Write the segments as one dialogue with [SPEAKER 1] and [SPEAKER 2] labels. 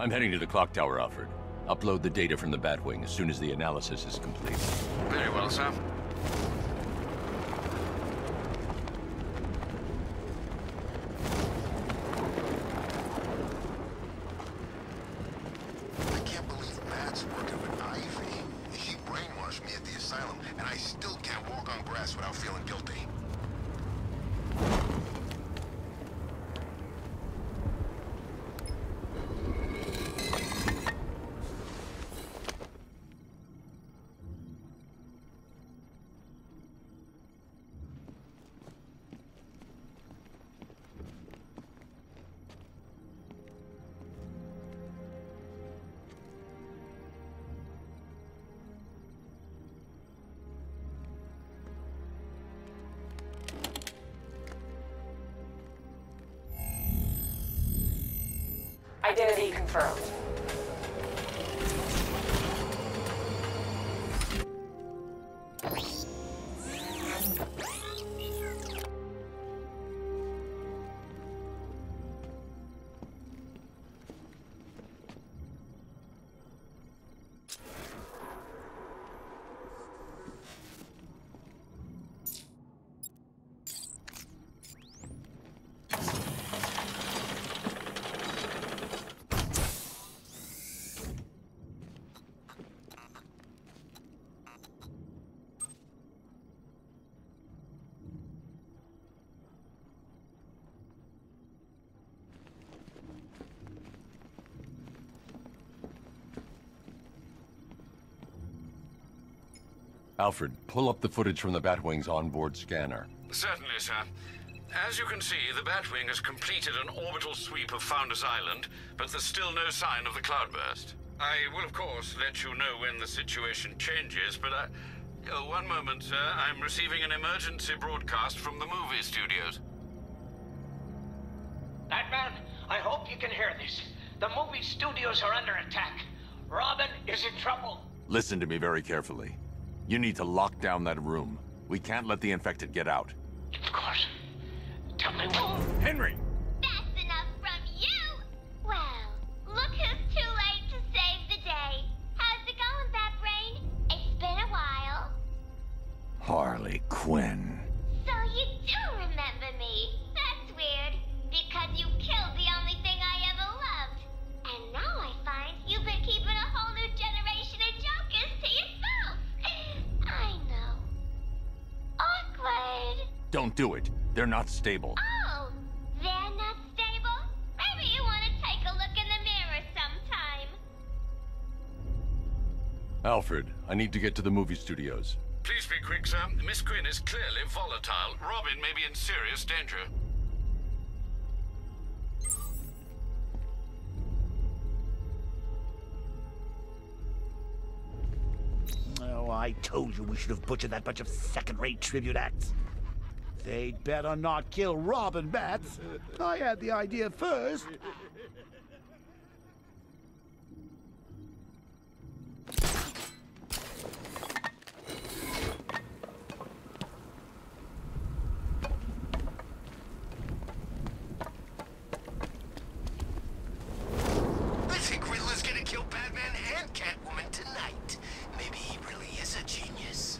[SPEAKER 1] I'm heading to the clock tower, Alfred. Upload the data from the Batwing as soon as the analysis is complete.
[SPEAKER 2] Very well, sir.
[SPEAKER 3] I can't believe Matt's working with Ivy. He brainwashed me at the asylum, and I still can't walk on grass without feeling guilty.
[SPEAKER 4] Identity confirmed.
[SPEAKER 1] Alfred, pull up the footage from the Batwing's onboard scanner.
[SPEAKER 2] Certainly, sir. As you can see, the Batwing has completed an orbital sweep of Founders Island, but there's still no sign of the cloudburst. I will, of course, let you know when the situation changes, but one moment, sir. I'm receiving an emergency broadcast from the movie studios.
[SPEAKER 5] Batman, I hope you can hear this. The movie studios are under attack. Robin is in trouble.
[SPEAKER 1] Listen to me very carefully. You need to lock down that room. We can't let the infected get out.
[SPEAKER 5] Of course. Tell me what...
[SPEAKER 1] Henry!
[SPEAKER 6] That's enough from you! Well, look who's too late to save the day. How's it going, Batbrain? It's been a while.
[SPEAKER 1] Harley Quinn.
[SPEAKER 6] So you do remember me. That's weird, because you killed the only thing I ever loved. And now I find you've been keeping a whole new generation of Jokers to yourself. I know. Awkward.
[SPEAKER 1] Don't do it. They're not stable.
[SPEAKER 6] Oh, they're not stable? Maybe you want to take a look in the mirror sometime.
[SPEAKER 1] Alfred, I need to get to the movie studios.
[SPEAKER 2] Please be quick, sir. Miss Quinn is clearly volatile. Robin may be in serious danger.
[SPEAKER 7] Oh, I told you we should have butchered that bunch of second-rate tribute acts. They'd better not kill Robin Bats. I had the idea first.
[SPEAKER 3] I think Riddler's gonna kill Batman and Catwoman tonight. Maybe he really is a genius.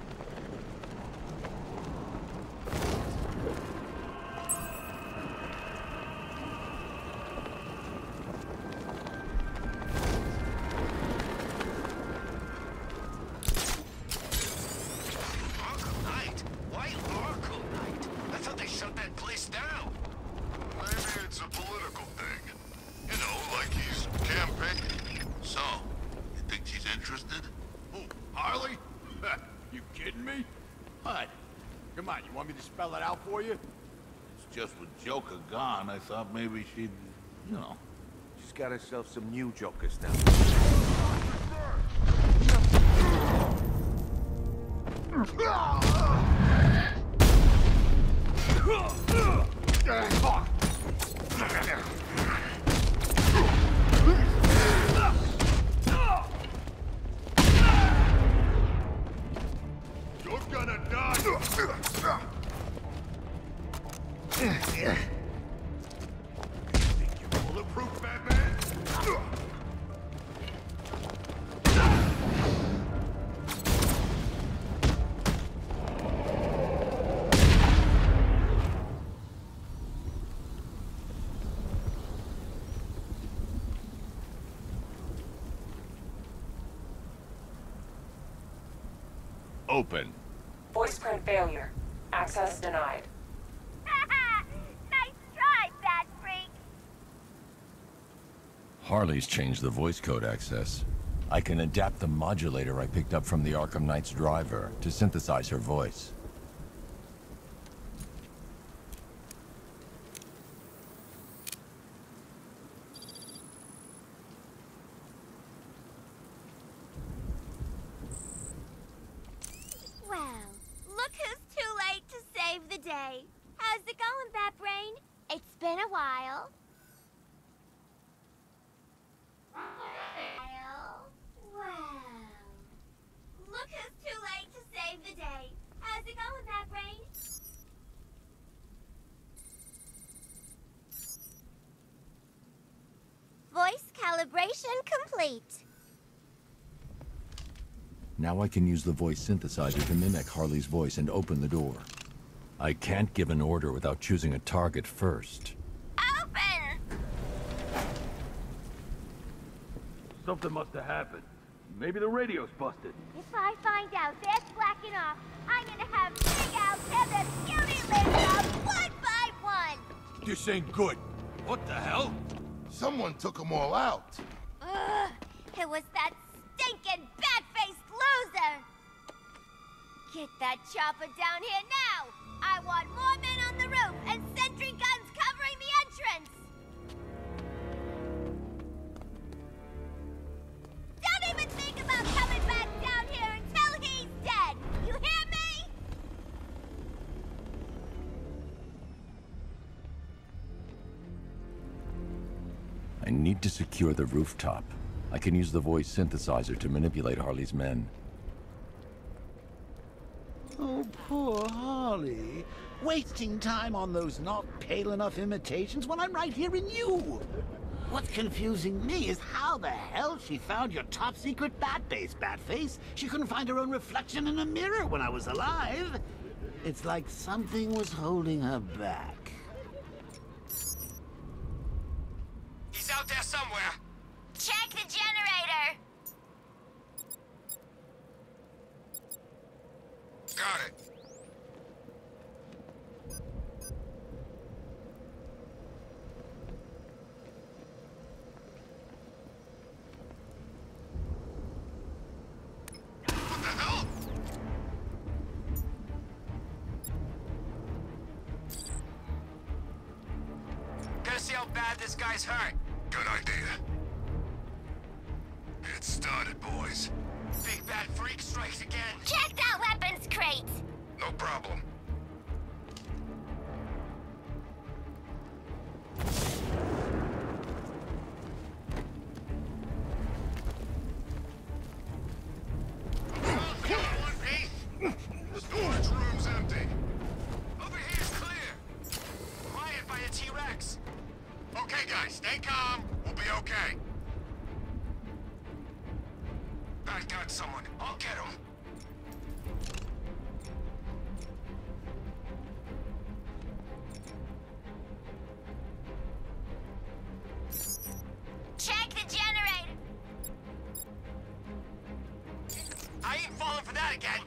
[SPEAKER 3] Arkham Knight? Why Arkham Knight? I thought they shut that place down. Maybe it's a political thing. You know, like he's campaigning.
[SPEAKER 8] So, you think she's interested?
[SPEAKER 9] Who, Harley? You kidding me? What? Come on, you want me to spell it out for you?
[SPEAKER 8] It's just with Joker gone, I thought maybe she'd, you know.
[SPEAKER 10] She's got herself some new Jokers now.
[SPEAKER 9] You're gonna die!
[SPEAKER 7] Think you're bulletproof, Batman?
[SPEAKER 1] Open.
[SPEAKER 4] Voice print failure. Access denied.
[SPEAKER 6] Nice try, Bat Freak.
[SPEAKER 1] Harley's changed the voice code access. I can adapt the modulator I picked up from the Arkham Knight's driver to synthesize her voice.
[SPEAKER 6] Well, look who's too late to save the day. How's it going, Bat Brain? It's been a while. Well, look who's too late to save the day. How's it going, Bat Brain? Voice calibration complete.
[SPEAKER 1] Now I can use the voice synthesizer to mimic Harley's voice and open the door. I can't give an order without choosing a target first.
[SPEAKER 6] Open!
[SPEAKER 10] Something must have happened. Maybe the radio's busted.
[SPEAKER 6] If I find out that's blacking off, I'm gonna have Big Al tear the beauty lids off one by one!
[SPEAKER 9] This ain't good. What the hell?
[SPEAKER 3] Someone took them all out.
[SPEAKER 6] Ugh, it was that stinking bat-faced loser! Get that chopper down here now! I want more men on the roof and sentry guns covering the entrance! Don't even think about coming back down here until he's dead! You hear me?
[SPEAKER 1] I need to secure the rooftop. I can use the voice synthesizer to manipulate Harley's men.
[SPEAKER 7] Oh, poor Harley. Wasting time on those not pale enough imitations when I'm right here in you. What's confusing me is how the hell she found your top-secret bat base, Batface. She couldn't find her own reflection in a mirror when I was alive. It's like something was holding her back.
[SPEAKER 3] He's out there somewhere.
[SPEAKER 6] Check the generator!
[SPEAKER 3] Got it. What the hell? Gotta see how bad this guy's hurt. Good idea. It started, boys. Big Bat Freak strikes again.
[SPEAKER 6] Check that weapons crate!
[SPEAKER 3] No problem. One piece. Storage room's empty. Over here's clear. Quiet by the T-Rex. Okay, guys, stay calm. We'll be okay. I got someone. I'll get him.
[SPEAKER 6] Check the generator!
[SPEAKER 3] I ain't falling for that again.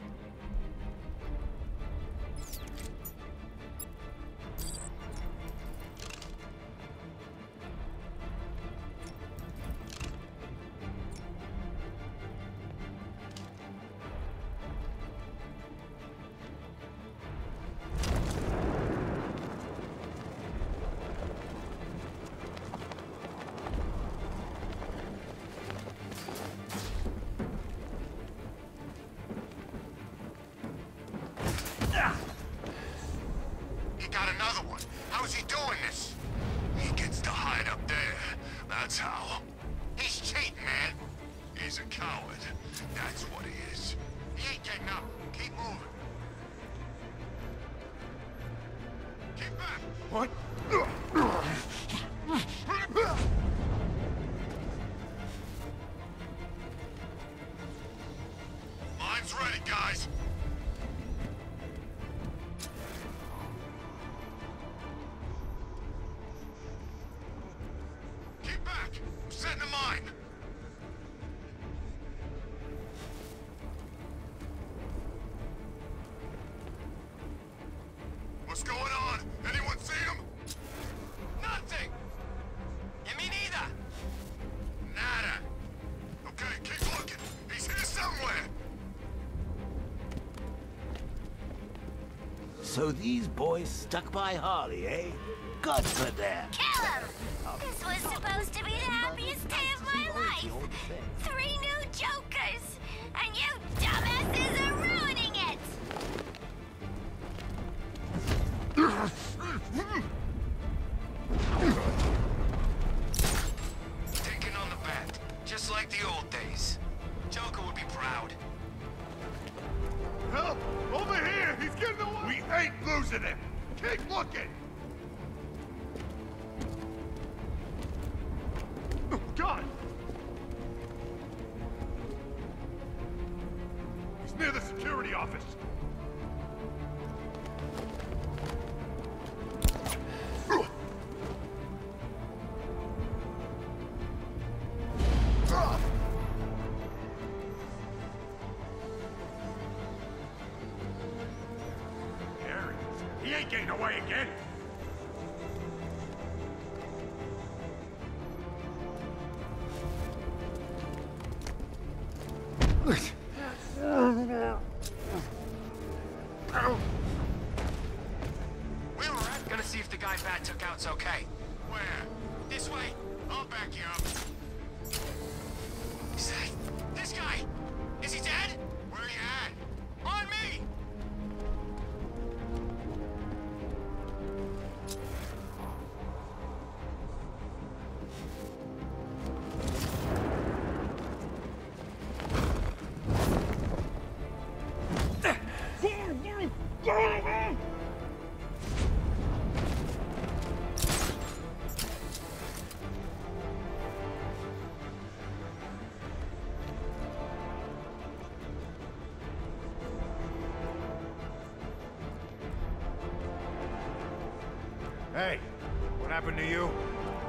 [SPEAKER 3] He got another one. How's he doing this? He gets to hide up there. That's how. He's cheating, man. He's a coward. That's what he is. He ain't getting up. Keep moving. Keep back. What? back! I'm setting a mine! What's going on? Anyone see him? Nothing!
[SPEAKER 11] Yeah, me neither!
[SPEAKER 3] Nada. Okay, keep looking. He's here somewhere.
[SPEAKER 7] So these boys stuck by Harley, eh? Good for them.
[SPEAKER 6] Kill him! This was supposed to be the happiest day of my life. 3 new Jokers! And you dumbasses are ruining it!
[SPEAKER 11] Taking on the bat, just like the old days. Joker would be proud.
[SPEAKER 9] Help! Over here! He's getting away! We ain't losing him! Keep looking! Oh, God! He's near the security office. He ain't getting away again!
[SPEAKER 11] Where we're at, gonna see if the guy Bat took out's okay.
[SPEAKER 3] Where?
[SPEAKER 11] This way.
[SPEAKER 3] I'll back you up.
[SPEAKER 11] Is that... this guy? Is he dead?
[SPEAKER 3] Where you at?
[SPEAKER 11] On me!
[SPEAKER 9] Hey, what happened to you?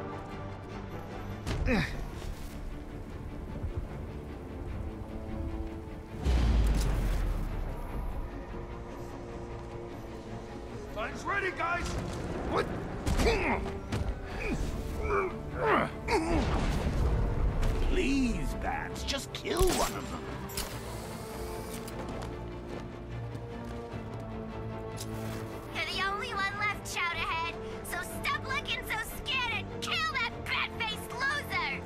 [SPEAKER 9] Guns ready, guys! What?
[SPEAKER 7] Please, Bats, just kill one of them.
[SPEAKER 6] You're the only one left, shout ahead. So stop looking so scared and kill that bat-faced loser!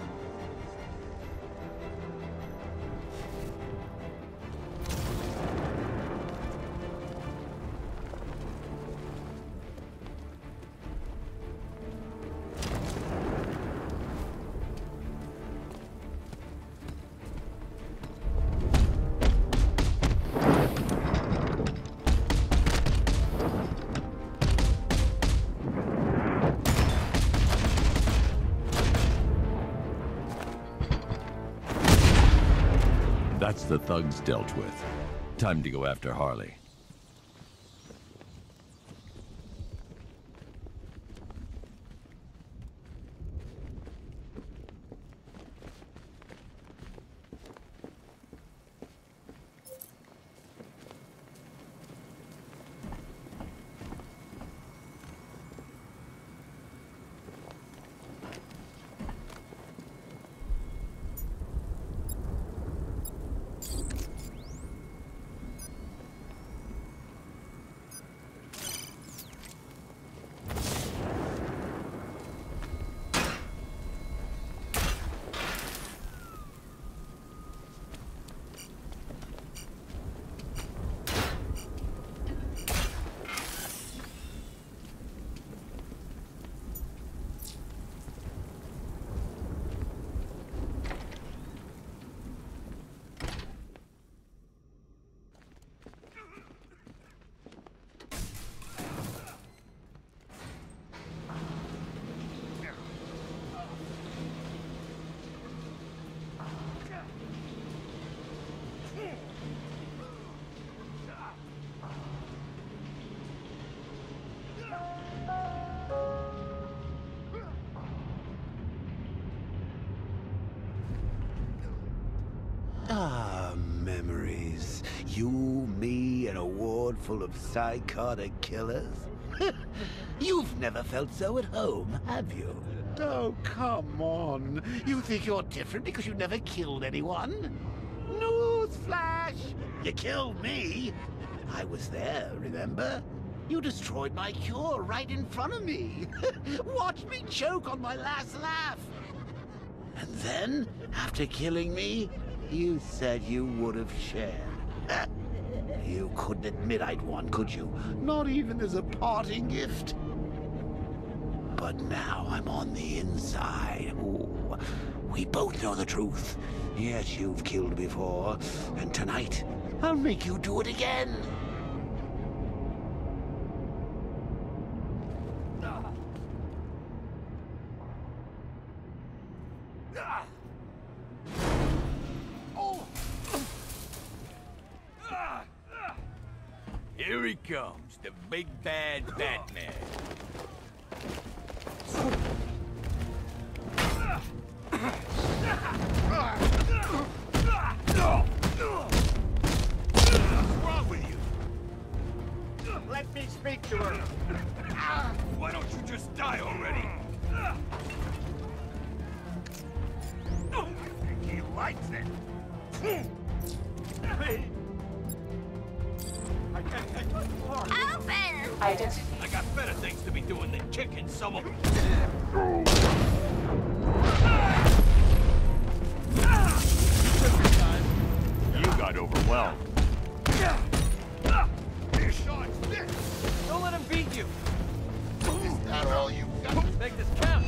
[SPEAKER 1] That's the thugs dealt with. Time to go after Harley.
[SPEAKER 7] You, me, and a ward full of psychotic killers? You've never felt so at home, have you? Oh, come on. You think you're different because you never killed anyone? Newsflash! You killed me. I was there, remember? You destroyed my cure right in front of me. Watched me choke on my last laugh. And then, after killing me, you said you would have shared. You couldn't admit I'd won, could you? Not even as a parting gift. But now I'm on the inside. Ooh, we both know the truth. Yes, you've killed before. And tonight, I'll make you do it again.
[SPEAKER 9] Here he comes, the big bad Batman. What's wrong with you?
[SPEAKER 12] Let me speak to her.
[SPEAKER 9] Why don't you just die already? I think he likes it. Hey. I can't take my part.
[SPEAKER 6] Open!
[SPEAKER 9] I got better things to be doing than kicking someone.
[SPEAKER 1] You got overwhelmed.
[SPEAKER 12] Don't let him beat you.
[SPEAKER 3] Is that all you got?
[SPEAKER 12] Make this count.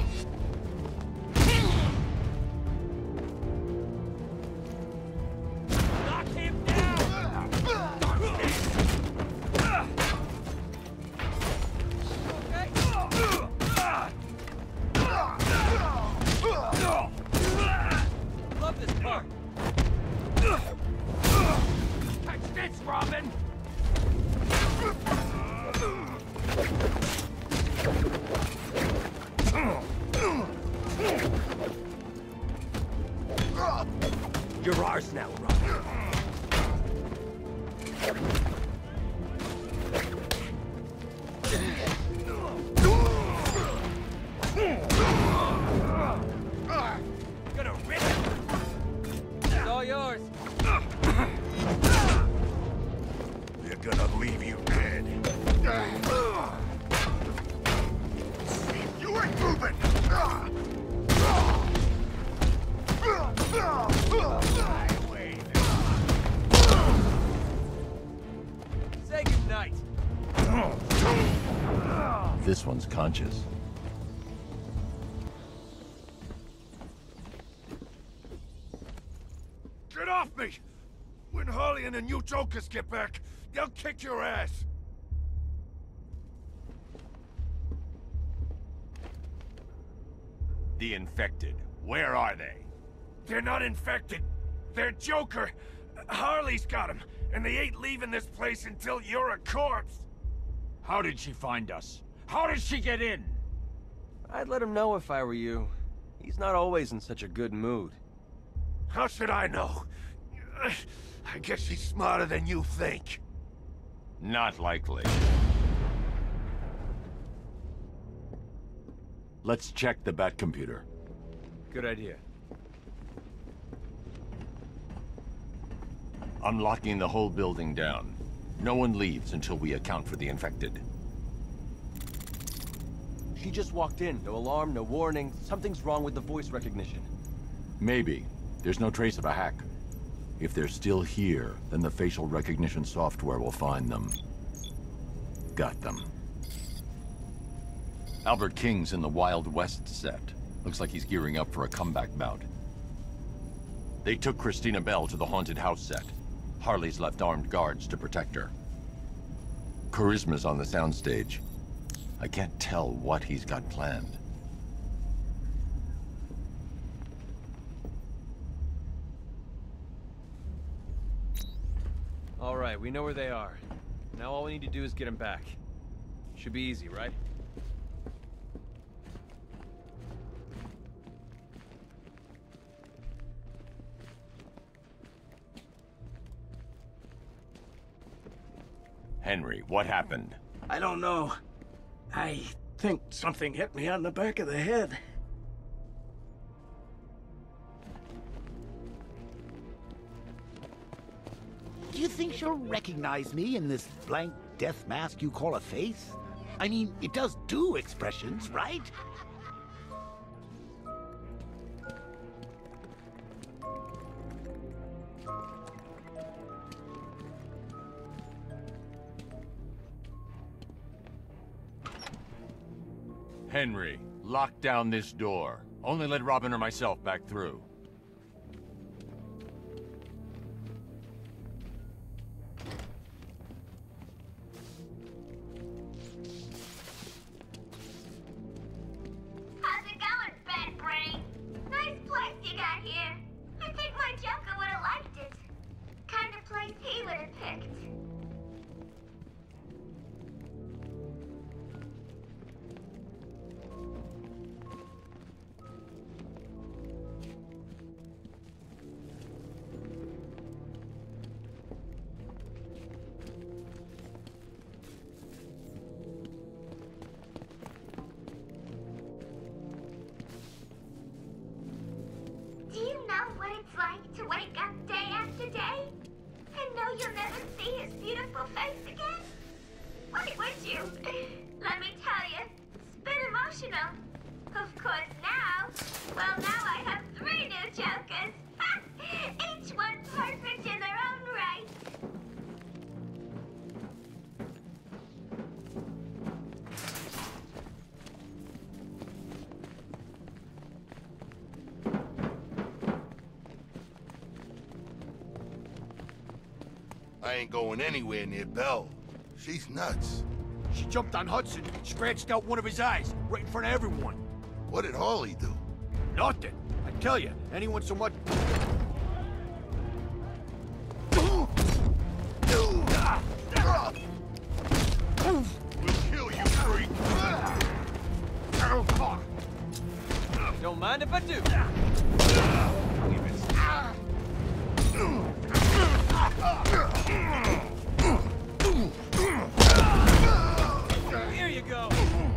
[SPEAKER 9] Knock him down!
[SPEAKER 12] Love this part.
[SPEAKER 9] Catch this, Robin!
[SPEAKER 12] You're ours now, Robin.
[SPEAKER 9] Gonna rip it!
[SPEAKER 12] It's all yours.
[SPEAKER 3] They're gonna leave you dead. You ain't moving!
[SPEAKER 12] Say goodnight.
[SPEAKER 1] This one's conscious.
[SPEAKER 3] Get off me! When Harley and the new Jokers get back, they'll kick your ass!
[SPEAKER 9] The infected. Where are they?
[SPEAKER 3] They're not infected. They're Joker. Harley's got him, and they ain't leaving this place until you're a corpse.
[SPEAKER 9] How did she find us? How did she get in?
[SPEAKER 12] I'd let him know if I were you. He's not always in such a good mood.
[SPEAKER 3] How should I know? I guess she's smarter than you think.
[SPEAKER 9] Not likely.
[SPEAKER 1] Let's check the Bat computer.
[SPEAKER 12] Good idea.
[SPEAKER 1] I'm locking the whole building down. No one leaves until we account for the infected.
[SPEAKER 12] She just walked in. No alarm, no warning. Something's wrong with the voice recognition.
[SPEAKER 1] Maybe. There's no trace of a hack. If they're still here, then the facial recognition software will find them. Got them. Albert King's in the Wild West set. Looks like he's gearing up for a comeback bout. They took Christina Bell to the haunted house set. Harley's left armed guards to protect her. Charisma's on the soundstage. I can't tell what he's got planned.
[SPEAKER 12] All right, we know where they are. Now all we need to do is get them back. Should be easy, right?
[SPEAKER 1] Henry, what happened?
[SPEAKER 13] I don't know. I think something hit me on the back of the head.
[SPEAKER 7] Do you think she'll recognize me in this blank death mask you call a face? I mean, it does do expressions, right?
[SPEAKER 1] Henry, lock down this door. Only let Robin or myself back through.
[SPEAKER 6] How's it going, Bad Brain? Nice place you got here. I think my Joker would have liked it. Kind of place he would have picked. Do you know what it's like to wake up day after day and know you'll never see his beautiful face again? Why would you? Let me tell you, it's been emotional. Of course now, well now I have 3 new Jokers. Each one perfect in their own right.
[SPEAKER 3] I ain't going anywhere near Belle. She's nuts.
[SPEAKER 9] She jumped on Hudson, scratched out one of his eyes, right in front of everyone.
[SPEAKER 3] What did Harley do?
[SPEAKER 9] Nothing. I tell you, anyone so much...
[SPEAKER 3] We'll kill you, freak!
[SPEAKER 12] Don't mind if I do. Here you go.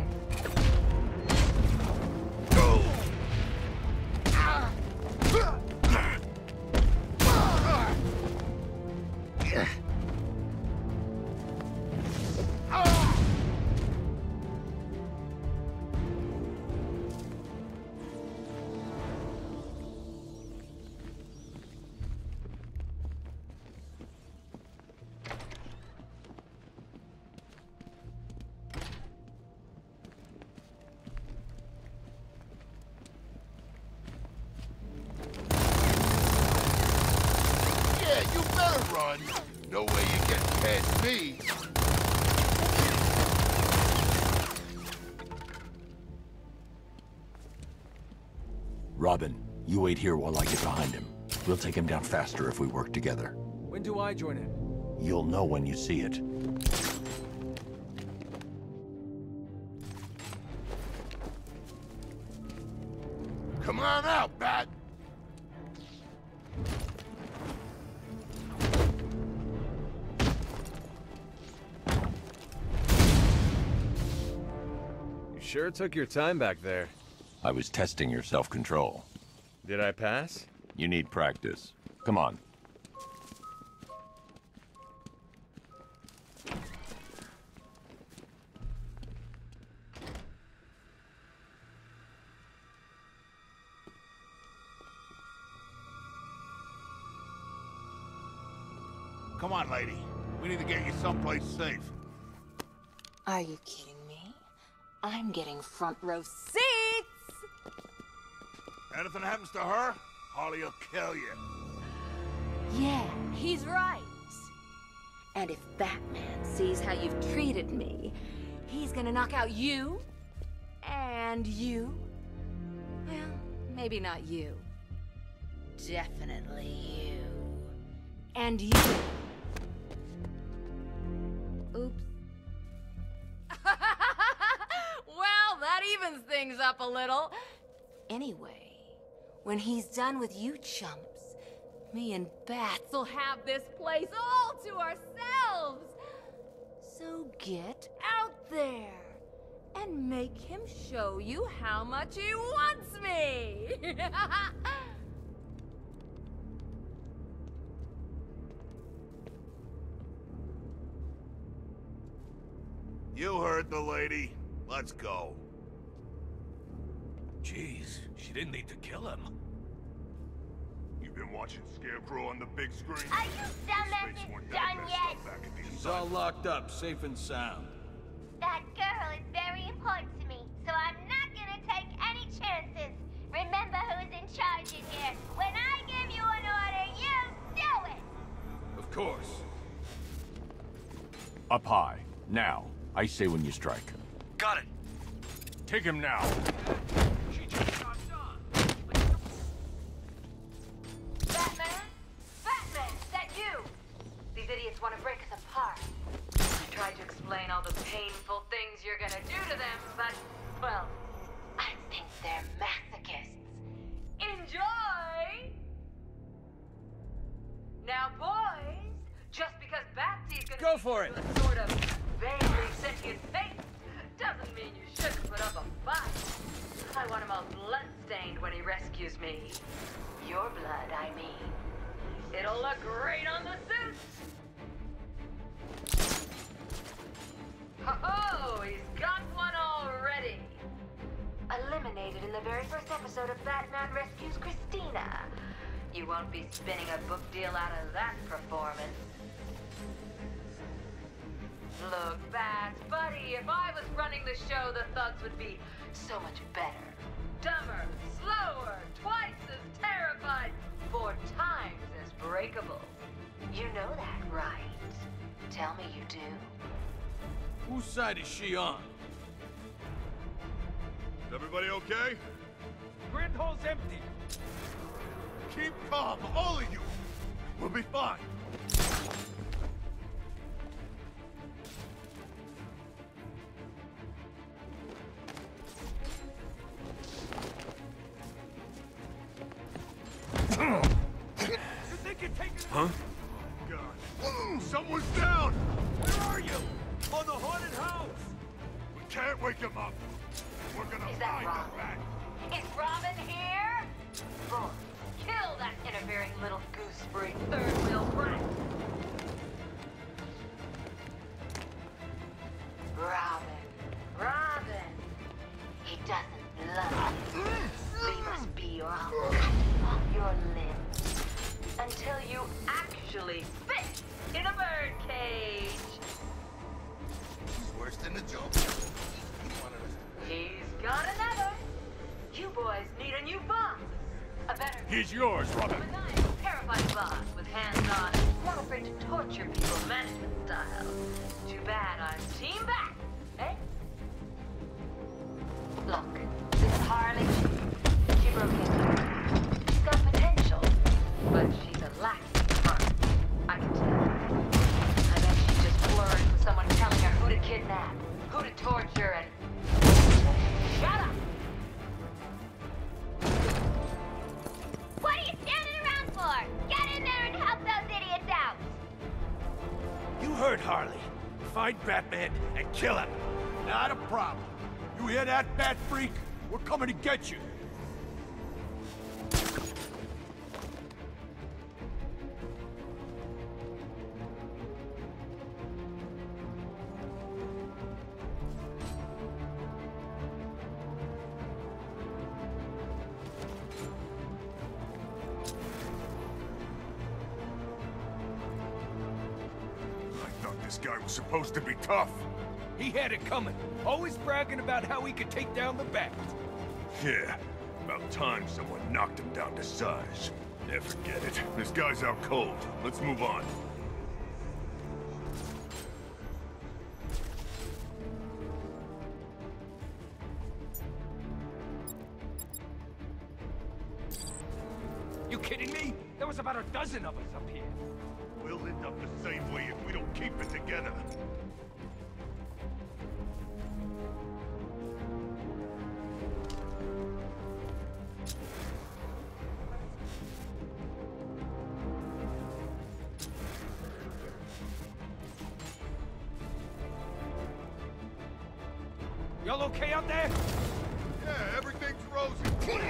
[SPEAKER 3] Yeah, you better run. No way you get past me.
[SPEAKER 1] Robin, you wait here while I get behind him. We'll take him down faster if we work together.
[SPEAKER 12] When do I join in?
[SPEAKER 1] You'll know when you see it.
[SPEAKER 3] Come on out, Bat.
[SPEAKER 12] You sure took your time back there.
[SPEAKER 1] I was testing your self-control.
[SPEAKER 12] Did I pass?
[SPEAKER 1] You need practice. Come on.
[SPEAKER 8] Come on, lady. We need to get you someplace safe.
[SPEAKER 4] Are you kidding me? I'm getting front row seats!
[SPEAKER 8] Anything happens to her, Harley will kill you.
[SPEAKER 4] Yeah, he's right. And if Batman sees how you've treated me, he's gonna knock out you, and you. Well, maybe not you. Definitely you. And you. Oops. Well, that evens things up a little. Anyway, when he's done with you chumps, me and Bats will have this place all to ourselves. So get out there and make him show you how much he wants me!
[SPEAKER 3] You heard the lady. Let's go.
[SPEAKER 9] Jeez, she didn't need to kill him.
[SPEAKER 3] You've been watching Scarecrow on the big screen?
[SPEAKER 6] Are you dumbasses done yet?
[SPEAKER 8] She's all locked up, safe and sound.
[SPEAKER 6] That girl is very important to me, so I'm not gonna take any chances. Remember who's in charge in here. When I give you an order, you do it!
[SPEAKER 9] Of course.
[SPEAKER 1] Up high. Now. I say when you strike.
[SPEAKER 9] Got it.
[SPEAKER 1] Take him now.
[SPEAKER 9] She just got done.
[SPEAKER 4] Batman? Batman, is that you? These idiots want to break us apart. I tried to explain all the painful things you're gonna do to them, but, well, I think they're masochists. Enjoy! Now, boys, just because Batsy's gonna
[SPEAKER 12] Go for it!
[SPEAKER 4] sort of vaguely sentient face doesn't mean you shouldn't put up a fight. I want him all blood-stained when he rescues me. Your blood, I mean. It'll look great on the suit. Ho-ho! He's got one already. Eliminated in the very first episode of Batman Rescues Christina. You won't be spinning a book deal out of that performance. Look, Bats, buddy, if I was running the show, the thugs would be so much better. Dumber, slower, twice as terrified, 4 times as breakable. You know that, right? Tell me you do.
[SPEAKER 8] Whose side is she on?
[SPEAKER 3] Is everybody okay?
[SPEAKER 9] Grand Hall's empty.
[SPEAKER 3] Keep calm, all of you. We'll be fine.
[SPEAKER 9] Huh?
[SPEAKER 3] God. Someone's down!
[SPEAKER 9] Where are you? On the haunted house!
[SPEAKER 3] We can't wake him up. We're gonna
[SPEAKER 4] Is that
[SPEAKER 3] find
[SPEAKER 4] Robin?
[SPEAKER 3] him back.
[SPEAKER 4] Is Robin here? Boom. Kill that interfering little gooseberry third-wheel brat. Robin. He doesn't love you. Leave us be or I'll cut off your limbs. Until you actually fit in a birdcage.
[SPEAKER 3] He's worse than the Joker.
[SPEAKER 4] He's got another. You boys need a new boss. A better...
[SPEAKER 1] He's yours, Robin.
[SPEAKER 4] Maniacal, terrifying boss with hands-on, not afraid to torture people management style. Too bad I'm team back, eh? Look, this is Harley. She broke in. She's got potential, but she's a lacking heart. I can tell. I bet she's just flirting with someone telling her who to kidnap, who to torture, and... Shut up!
[SPEAKER 6] What are you standing around for? Get in there and help those idiots out!
[SPEAKER 9] You heard Harley. Find Batman and kill him.
[SPEAKER 3] Not a problem. You hear that, Bat Freak? We're coming to get you. I thought this guy was supposed to be tough.
[SPEAKER 9] He had it coming. Always bragging about how he could take down the Bat.
[SPEAKER 3] Yeah, about time someone knocked him down to size. Yeah, forget it. This guy's out cold. Let's move on.
[SPEAKER 9] You kidding me? There was about a dozen of us up here.
[SPEAKER 3] We'll end up the same way if we don't keep it together.
[SPEAKER 12] Y'all okay out there?
[SPEAKER 9] Yeah, everything's rosy.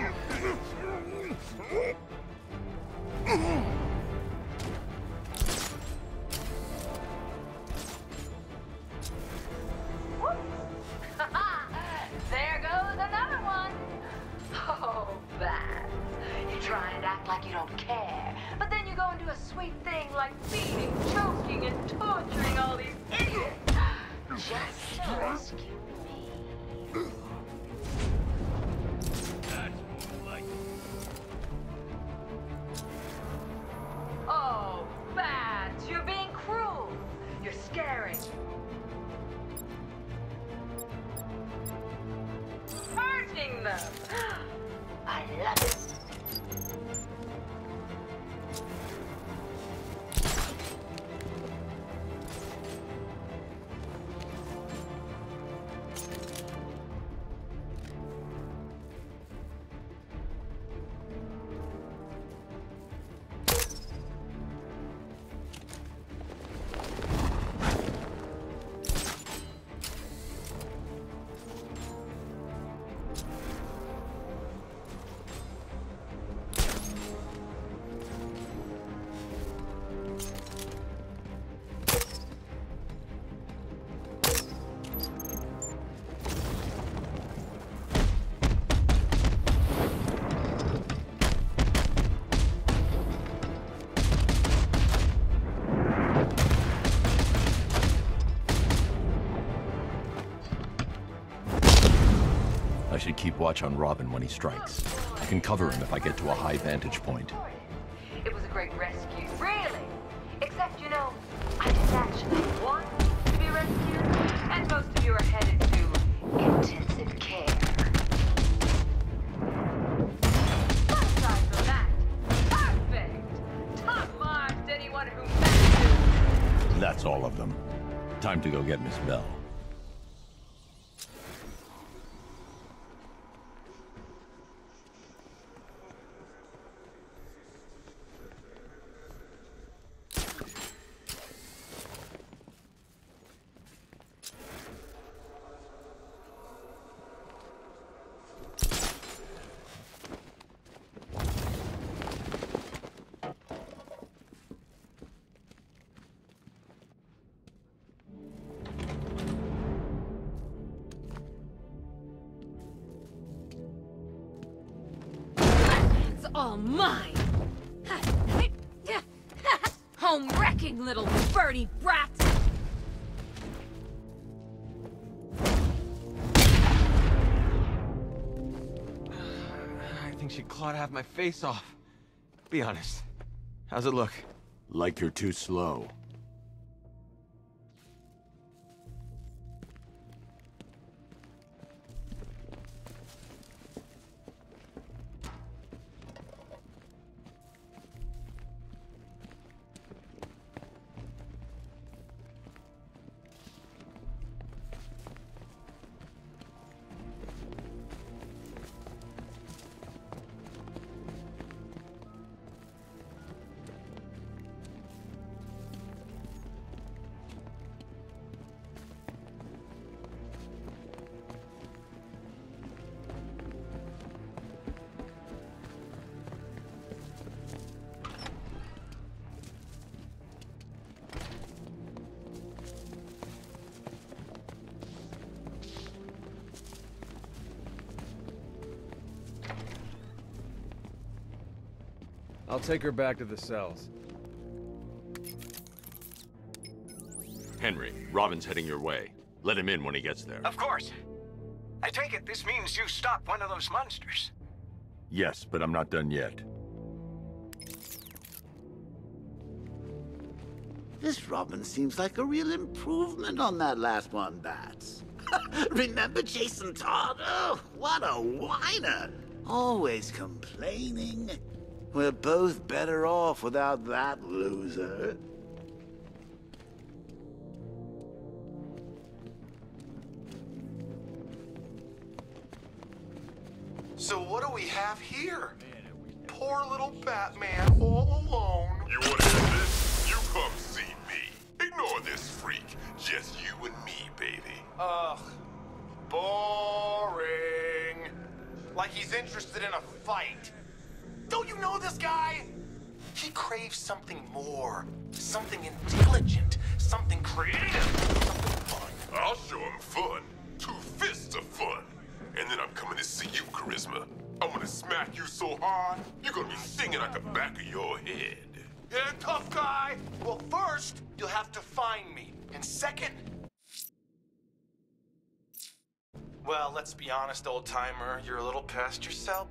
[SPEAKER 4] There goes another one. Oh, Bats. You try and act like you don't care, but then you go and do a sweet thing like feeding, choking, and torturing all these idiots just to rescue me.
[SPEAKER 10] That's more like it.
[SPEAKER 4] Oh, Bats, you're being cruel. You're scaring. Hurting them. I love it.
[SPEAKER 1] I should keep watch on Robin when he strikes. I can cover him if I get to a high vantage point.
[SPEAKER 4] It was a great rescue, really. Except, you know, I didn't actually want to be rescued, and most of you are headed to intensive care. But aside from that, perfect! Top marks to anyone who matches.
[SPEAKER 1] That's all of them. Time to go get Miss Bell.
[SPEAKER 4] All mine! Home-wrecking little birdie brats!
[SPEAKER 12] I think she clawed half my face off. Be honest. How's it look?
[SPEAKER 1] Like you're too slow.
[SPEAKER 12] I'll take her back to the cells.
[SPEAKER 1] Henry, Robin's heading your way. Let him in when he gets there.
[SPEAKER 5] Of course. I take it this means you stopped one of those monsters.
[SPEAKER 1] Yes, but I'm not done yet.
[SPEAKER 7] This Robin seems like a real improvement on that last one, Bats. Remember Jason Todd? Oh, what a whiner! Always complaining. We're both better off without that loser.
[SPEAKER 3] So what do we have here? Poor little Batman all alone.
[SPEAKER 14] You want to hear this? You come see me. Ignore this freak. Just you and me, baby.
[SPEAKER 11] Ugh. Boring. Like he's interested in a fight. Don't you know this guy? He craves something more. Something intelligent. Something creative. Something fun.
[SPEAKER 14] I'll show him fun. 2 fists of fun. And then I'm coming to see you, Charisma. I'm gonna smack you so hard, you're gonna be singing at the back of your head.
[SPEAKER 11] Yeah, tough guy. Well, first, you'll have to find me. And second... Well, let's be honest, old-timer. You're a little past yourself.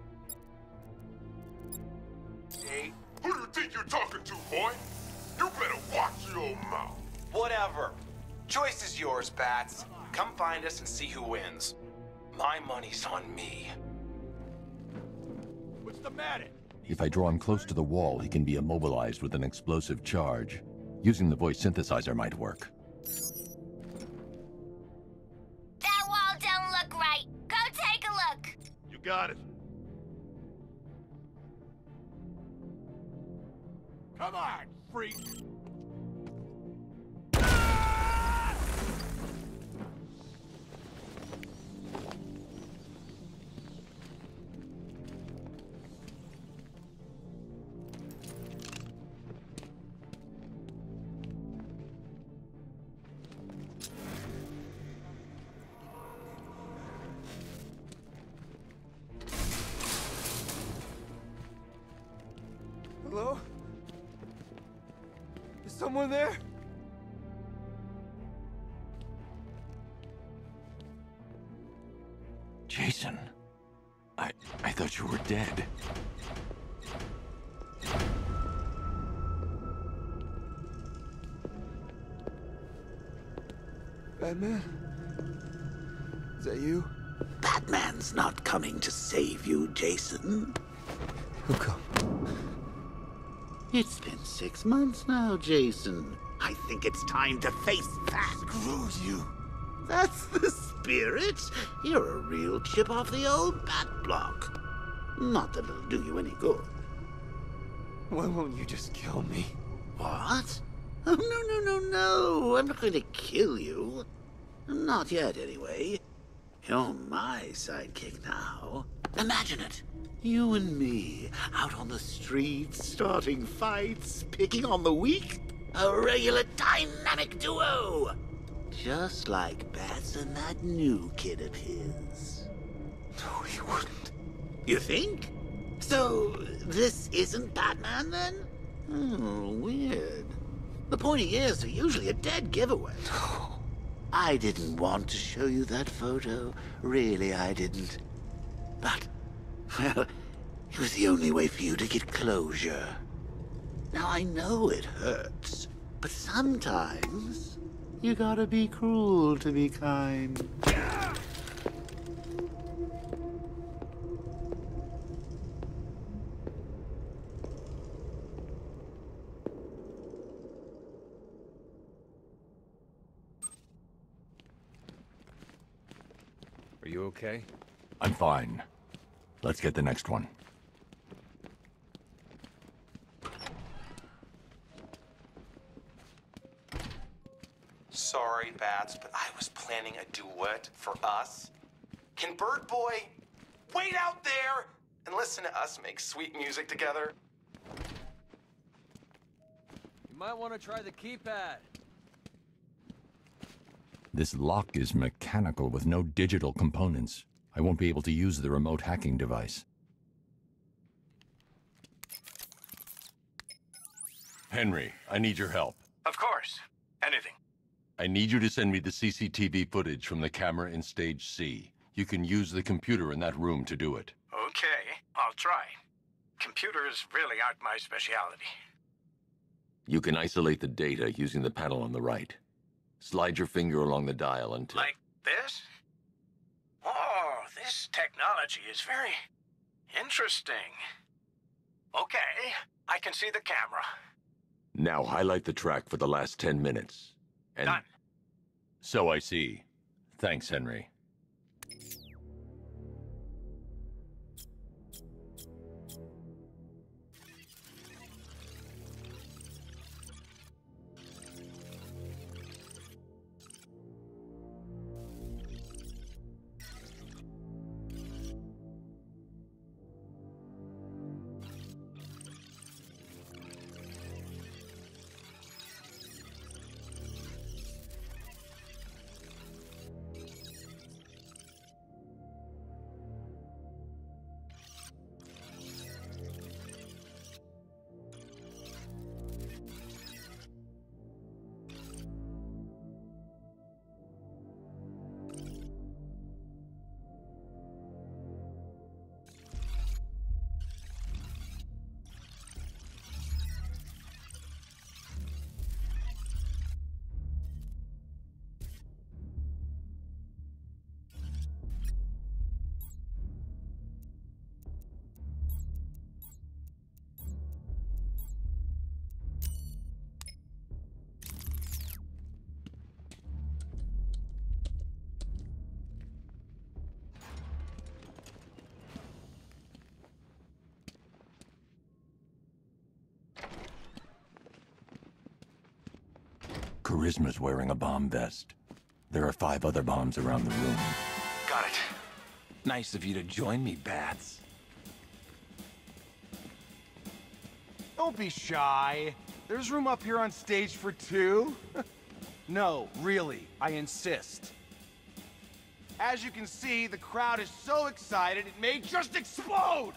[SPEAKER 14] Hey. Who do you think you're talking to, boy? You better watch your mouth.
[SPEAKER 11] Whatever. Choice is yours, Bats. Come find us and see who wins. My money's on me.
[SPEAKER 9] What's the matter?
[SPEAKER 1] If I draw him close to the wall, he can be immobilized with an explosive charge. Using the voice synthesizer might work.
[SPEAKER 6] That wall don't look right. Go take a look.
[SPEAKER 9] You got it. Come on, freak.
[SPEAKER 12] Hello? Is someone there?
[SPEAKER 1] Jason, I thought you were dead.
[SPEAKER 12] Batman? Is that you?
[SPEAKER 7] Batman's not coming to save you, Jason.
[SPEAKER 12] Who come?
[SPEAKER 7] It's been 6 months now, Jason. I think it's time to face that.
[SPEAKER 12] Screw you.
[SPEAKER 7] That's the spirit. You're a real chip off the old bat block. Not that it'll do you any good.
[SPEAKER 12] Why won't you just kill me?
[SPEAKER 7] What? Oh, no. I'm not going to kill you. Not yet, anyway. You're my sidekick now. Imagine it. You and me, out on the streets, starting fights, picking on the weak. A regular dynamic duo. Just like Bats and that new kid of his.
[SPEAKER 12] No, he wouldn't.
[SPEAKER 7] You think? So, this isn't Batman, then? Oh, weird. The pointy ears are usually a dead giveaway.
[SPEAKER 12] No.
[SPEAKER 7] I didn't want to show you that photo. Really, I didn't. But, well, it was the only way for you to get closure. Now, I know it hurts, but sometimes you gotta be cruel to be kind.
[SPEAKER 12] Are you okay?
[SPEAKER 1] I'm fine. Let's get the next one.
[SPEAKER 11] Sorry, Bats, but I was planning a duet for us. Can Bird Boy wait out there and listen to us make sweet music together?
[SPEAKER 12] You might want to try the keypad.
[SPEAKER 1] This lock is mechanical with no digital components. I won't be able to use the remote hacking device. Henry, I need your help.
[SPEAKER 9] Of course. Anything.
[SPEAKER 1] I need you to send me the CCTV footage from the camera in Stage C. You can use the computer in that room to do it.
[SPEAKER 9] Okay, I'll try. Computers really aren't my specialty.
[SPEAKER 1] You can isolate the data using the panel on the right. Slide your finger along the dial until...
[SPEAKER 9] Like this? Oh, this technology is very interesting. Okay, I can see the camera.
[SPEAKER 1] Now highlight the track for the last 10 minutes. And...
[SPEAKER 9] Done.
[SPEAKER 1] So I see. Thanks, Henry. Charisma's wearing a bomb vest. There are 5 other bombs around the room.
[SPEAKER 11] Got it. Nice of you to join me, Bats.
[SPEAKER 15] Don't be shy. There's room up here on stage for 2. No, really, I insist. As you can see, the crowd is so excited it may just explode!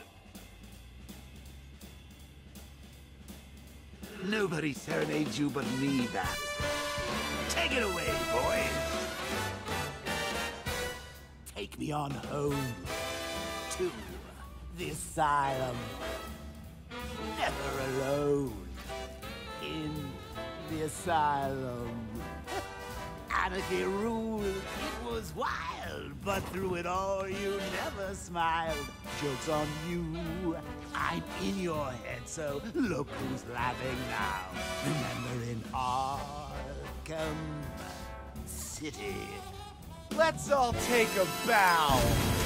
[SPEAKER 7] Nobody serenades you but me, Bats. Take it away, boys. Take me on home to the asylum. Never alone in the asylum. Anarchy ruled, it was wild, but through it all you never smiled. Joke's on you, I'm in your head, so look who's laughing now. Remember in Arkham City.
[SPEAKER 15] Let's all take a bow.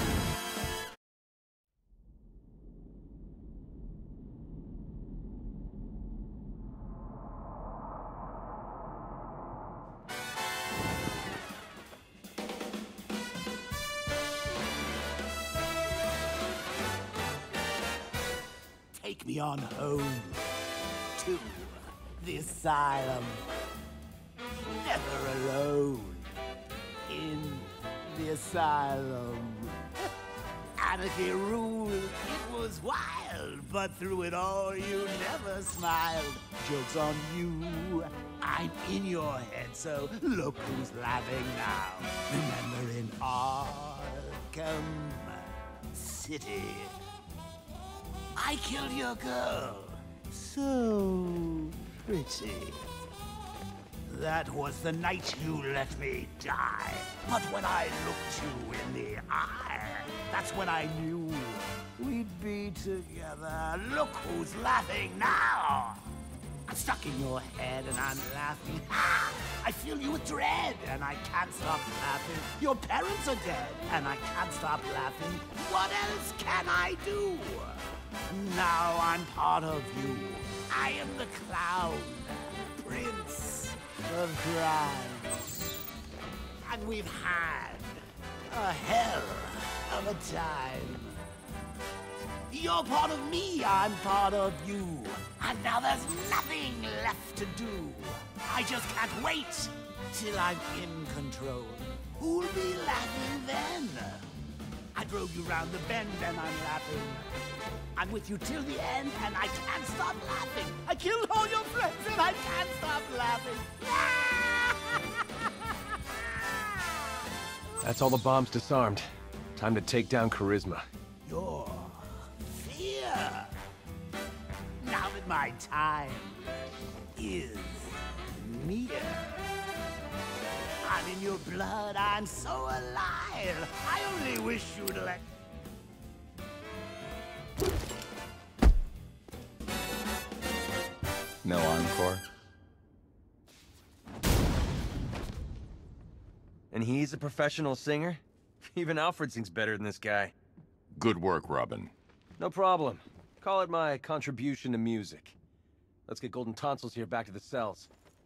[SPEAKER 7] Take me on home to the asylum. Never alone in the asylum. Anarchy ruled, it was wild, but through it all you never smiled. Joke's on you, I'm in your head, so look who's laughing now. Remember in Arkham City, I killed your girl. So pretty. That was the night you let me die. But when I looked you in the eye, that's when I knew we'd be together. Look who's laughing now. I'm stuck in your head and I'm laughing. Ah, I fill you with dread and I can't stop laughing. Your parents are dead and I can't stop laughing. What else can I do? Now I'm part of you. I am the clown, prince of crime. And we've had a hell of a time. You're part of me, I'm part of you. And now there's nothing left to do. I just can't wait till I'm in control. Who'll be laughing then? I drove you round the bend and I'm laughing. I'm with you till the end and I can't stop laughing. I killed all your friends and I can't stop laughing.
[SPEAKER 12] That's all the bombs disarmed. Time to take down Charisma.
[SPEAKER 7] Your fear. Now that my time is near. I'm in your blood, I'm so alive. I only wish you'd let...
[SPEAKER 12] No encore? And he's a professional singer? Even Alfred sings better than this guy.
[SPEAKER 1] Good work, Robin.
[SPEAKER 12] No problem. Call it my contribution to music. Let's get Golden Tonsils here back to the cells.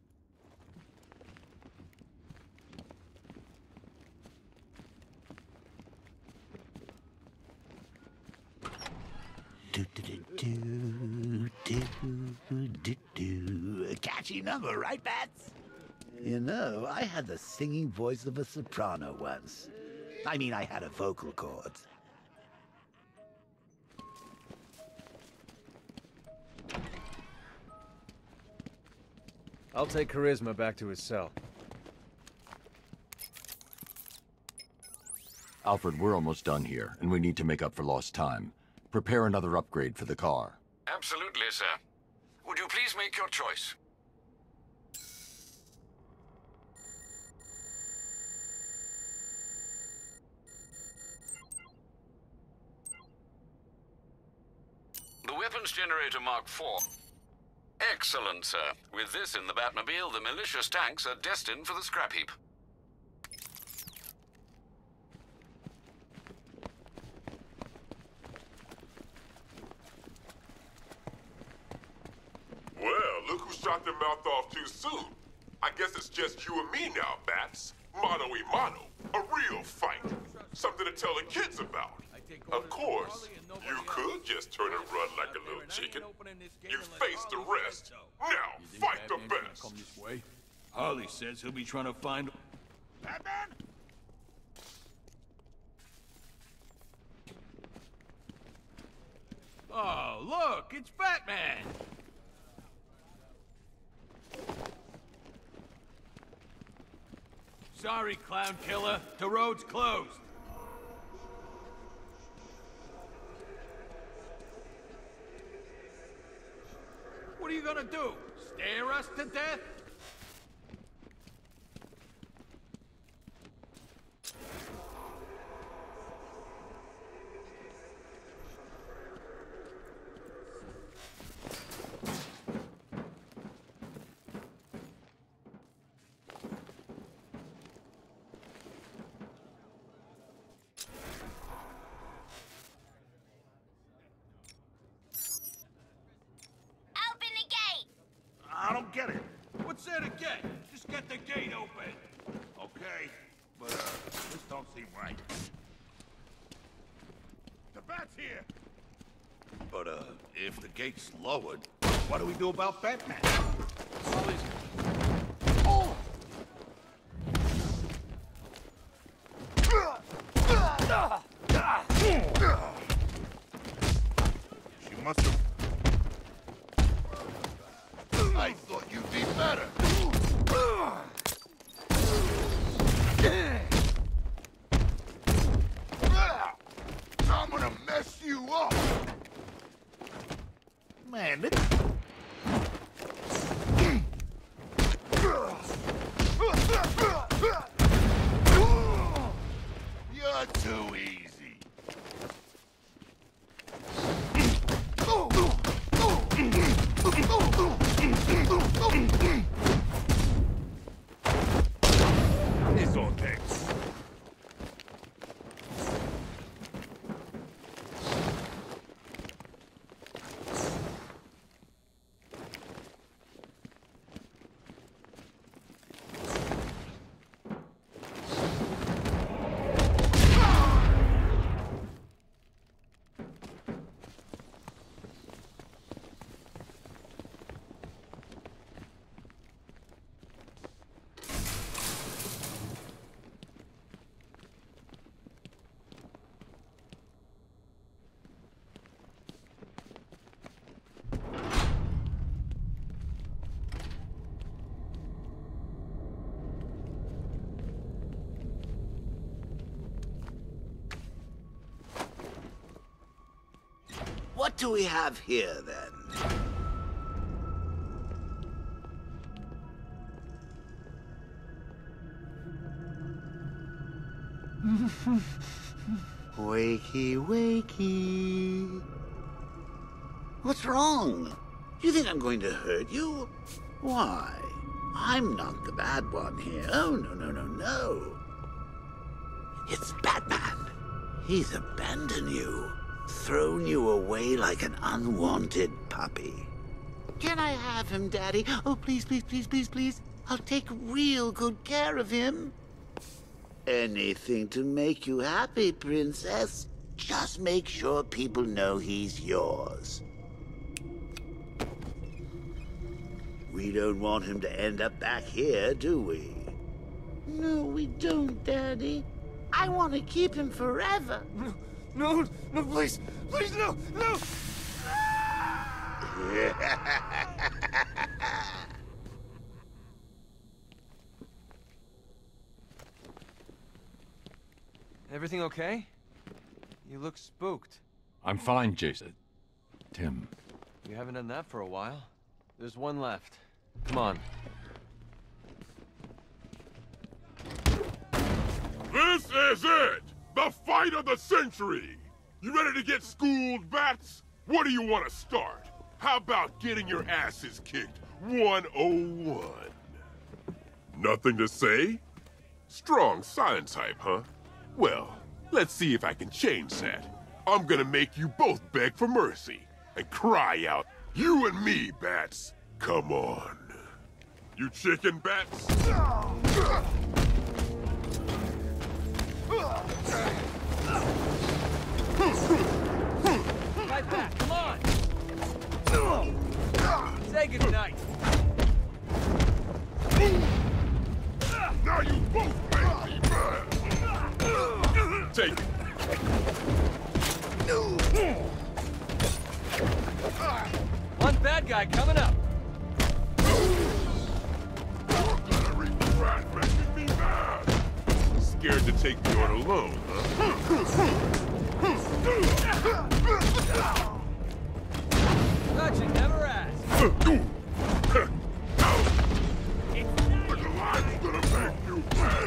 [SPEAKER 7] Catchy number, right, Bats? You know, I had the singing voice of a soprano once. I mean, I had a vocal cords.
[SPEAKER 12] I'll take Charisma back to his cell.
[SPEAKER 1] Alfred, we're almost done here, and we need to make up for lost time. Prepare another upgrade for the car.
[SPEAKER 2] Absolutely, sir. Would you please make your choice? The weapons generator Mark IV. Excellent, sir. With this in the Batmobile, the malicious tanks are destined for the scrap heap.
[SPEAKER 14] Well, look who shot their mouth off too soon. I guess it's just you and me now, Bats. Mano a mano. A real fight. Something to tell the kids about. Of course, you could just turn and run like a little chicken. You face the rest. Now, fight the best.
[SPEAKER 10] Come this way. Harley says he'll be trying to find...
[SPEAKER 7] Batman?
[SPEAKER 10] Oh, look, it's Batman! Sorry, Clown Killer. The road's closed. What are you gonna do? Stare us to death?
[SPEAKER 7] I don't get it.
[SPEAKER 10] What's there to get? Just get the gate open.
[SPEAKER 7] Okay, but this don't seem right. The Bat's here! But if the gate's lowered, what do we do about Batman? Oh! She must have... I thought you'd be better. I'm gonna mess you up. Man, this... You're too easy. It's on thanks. What do we have here, then? Wakey, wakey. What's wrong? You think I'm going to hurt you? Why? I'm not the bad one here. Oh, no, no, no, no. It's Batman. He's abandoned you. Thrown you away like an unwanted puppy. Can I have him, Daddy? Oh, please, please, please, please, please. I'll take real good care of him. Anything to make you happy, Princess. Just make sure people know he's yours. We don't want him to end up back here, do we? No, we don't, Daddy. I want to keep him forever.
[SPEAKER 13] No, no, please, please, no, no!
[SPEAKER 12] Everything okay? You look spooked.
[SPEAKER 1] I'm fine, Jason. Tim.
[SPEAKER 12] You haven't done that for a while. There's one left. Come on.
[SPEAKER 14] This is it! The fight of the century! You ready to get schooled, Bats? What do you want to start? How about getting your asses kicked 101? Nothing to say? Strong sign type, huh? Well, let's see if I can change that. I'm gonna make you both beg for mercy and cry out, "You and me, Bats, come on." You chicken bats?
[SPEAKER 12] Right back, come on! Say goodnight.
[SPEAKER 14] Now you both make me mad! Take it.
[SPEAKER 12] One bad guy coming up.
[SPEAKER 14] Scared to take me on alone, huh?
[SPEAKER 12] Thought you never asked.
[SPEAKER 14] Like a line's gonna make you pay.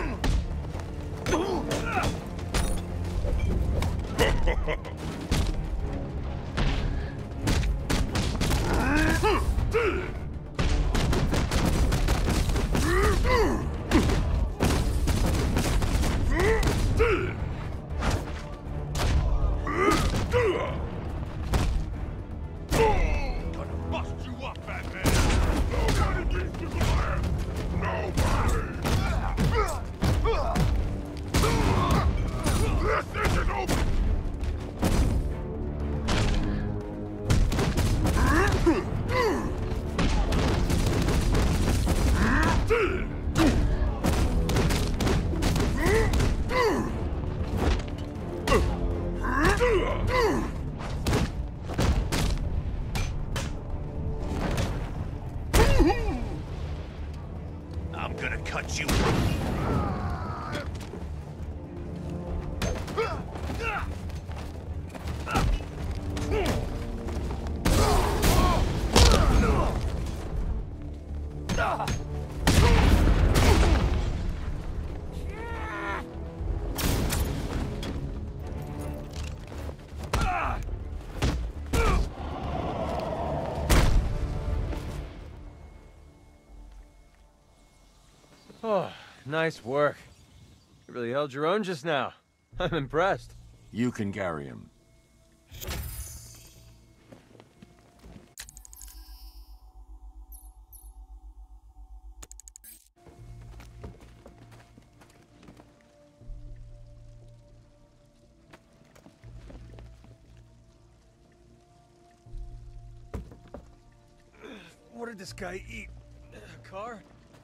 [SPEAKER 14] Gonna bust you up, Batman! Nobody beats the Goliath! Nobody! This isn't over!
[SPEAKER 3] I'm gonna cut you.
[SPEAKER 12] Oh, nice work. You really held your own just now. I'm impressed.
[SPEAKER 1] You can carry him.
[SPEAKER 10] What did this guy eat? A car?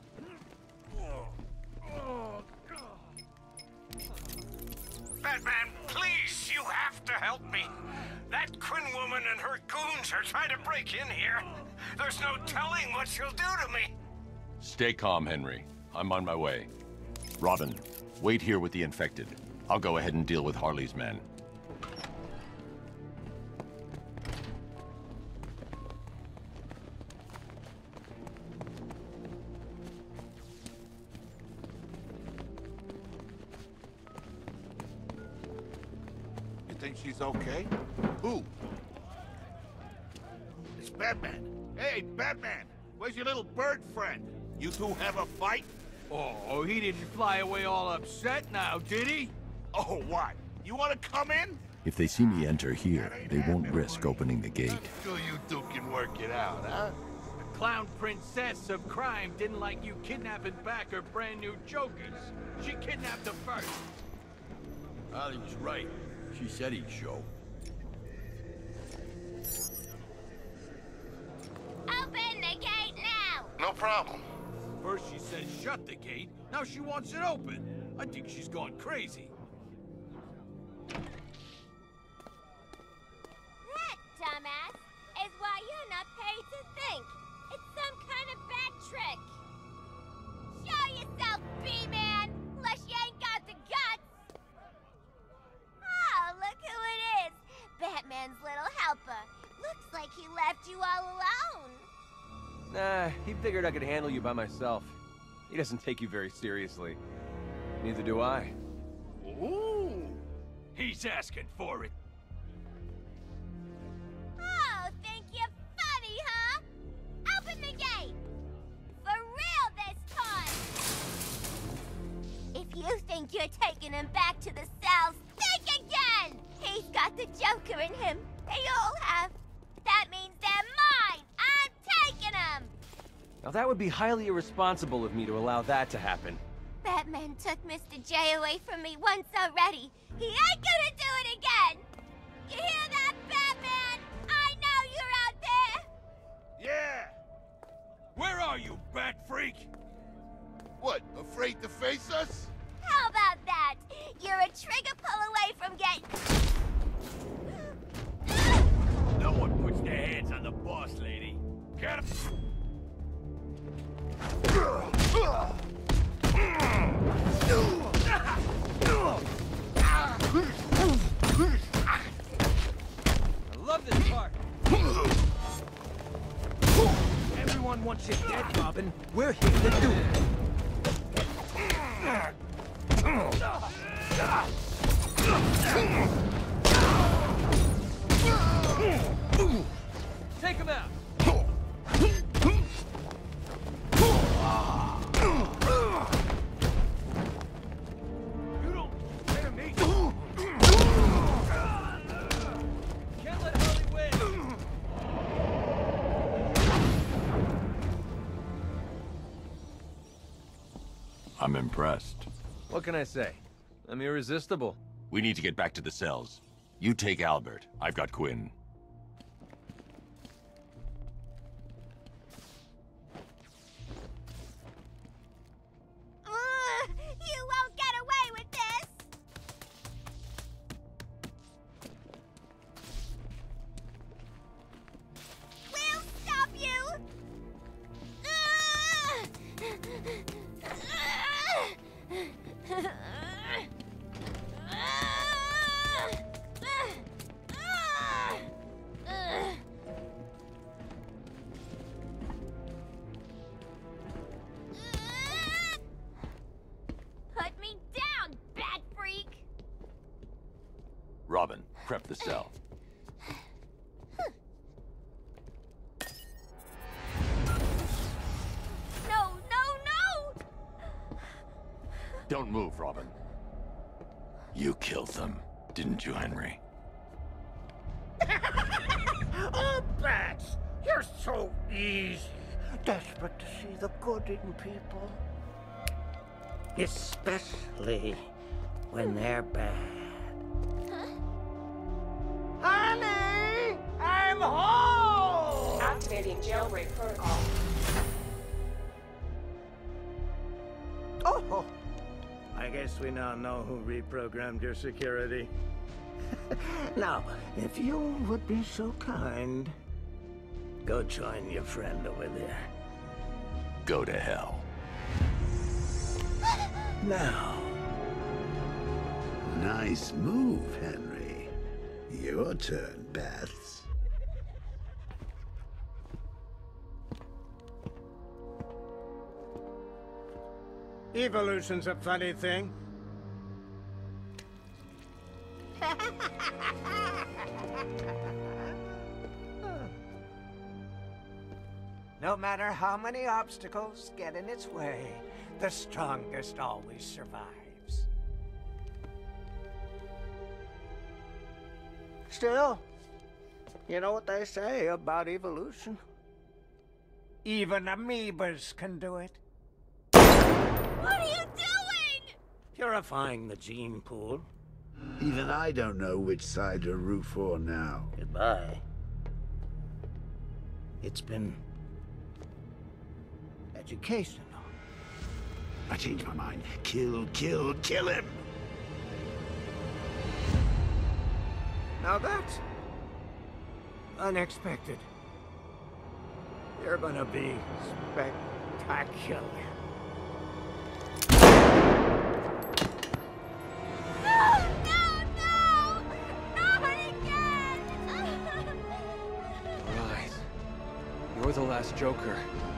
[SPEAKER 9] Batman, please, you have to help me. That Quinn woman and her goons are trying to break in here. There's no telling what she'll do to me.
[SPEAKER 1] Stay calm, Henry. I'm on my way. Robin, wait here with the infected. I'll go ahead and deal with Harley's men.
[SPEAKER 8] You think she's okay? Who? It's Batman. Hey, Batman! Where's your little bird friend? You two have a fight?
[SPEAKER 10] Oh, he didn't fly away all upset now, did he?
[SPEAKER 8] Oh, what? You want to come in?
[SPEAKER 1] If they see me enter here, they won't risk opening the gate.
[SPEAKER 8] Sure you two can work it out, huh?
[SPEAKER 10] The clown princess of crime didn't like you kidnapping back her brand new jokers. She kidnapped them first.
[SPEAKER 16] Harley was right. She said he'd show.
[SPEAKER 6] Open the gate now!
[SPEAKER 11] No problem.
[SPEAKER 10] First she said shut the gate, now she wants it open. I think she's gone crazy.
[SPEAKER 6] That, dumbass, is why you're not paid to think. It's some kind of bad trick. Show yourself, B-Man, unless you ain't got the guts. Oh, look who it is. Batman's little helper. Looks like he left you all alone.
[SPEAKER 12] Nah, he figured I could handle you by myself. He doesn't take you very seriously. Neither do I.
[SPEAKER 10] Ooh, he's asking for it.
[SPEAKER 6] Oh, think you're funny, huh? Open the gate! For real this time! If you think you're taking him back to the cells, think again! He's got the Joker in him. They all have. That means they're mine! I'm taking them!
[SPEAKER 12] Now that would be highly irresponsible of me to allow that to happen.
[SPEAKER 6] Batman took Mr. J away from me once already. He ain't gonna do it again! You hear that, Batman? I know you're out there!
[SPEAKER 8] Yeah!
[SPEAKER 10] Where are you, Bat Freak?
[SPEAKER 8] What, afraid to face us?
[SPEAKER 6] How about that? You're a trigger pull away from getting...
[SPEAKER 10] No one puts their hands on the boss, lady. Get him!
[SPEAKER 12] I love this part.
[SPEAKER 13] Everyone wants you dead, Robin. We're here to do it.
[SPEAKER 12] Take him out.
[SPEAKER 10] You don't hear me?
[SPEAKER 12] Can't let Harley win.
[SPEAKER 1] I'm impressed.
[SPEAKER 12] What can I say? I'm irresistible.
[SPEAKER 1] We need to get back to the cells. You take Albert. I've got Quinn.
[SPEAKER 6] You won't get away with this! We'll stop you! Put me down, Bat Freak!
[SPEAKER 1] Robin, prep the cell.
[SPEAKER 6] No, no, no!
[SPEAKER 1] Don't move, Robin. You killed them, didn't you, Henry?
[SPEAKER 13] Oh, Bats! You're so easy. Desperate to see the good in people. Especially when they're bad. Honey! I'm home!
[SPEAKER 17] Activating jailbreak protocol.
[SPEAKER 13] Oh! I guess we now know who reprogrammed your security. Now, if you would be so kind, go join your friend over there.
[SPEAKER 1] Go to hell.
[SPEAKER 13] Now.
[SPEAKER 7] Nice move, Henry. Your turn, Bats.
[SPEAKER 13] Evolution's a funny thing. No matter how many obstacles get in its way, the strongest always survives. Still, you know what they say about evolution? Even amoebas can do it.
[SPEAKER 6] What are you doing?
[SPEAKER 13] Purifying the gene pool.
[SPEAKER 7] Even I don't know which side to root for now.
[SPEAKER 13] Goodbye. It's been educational.
[SPEAKER 7] I changed my mind. Kill, kill, kill him!
[SPEAKER 13] Now that's unexpected. You're gonna be spectacular.
[SPEAKER 6] No, no, no! Not again!
[SPEAKER 12] Right. You're the last Joker.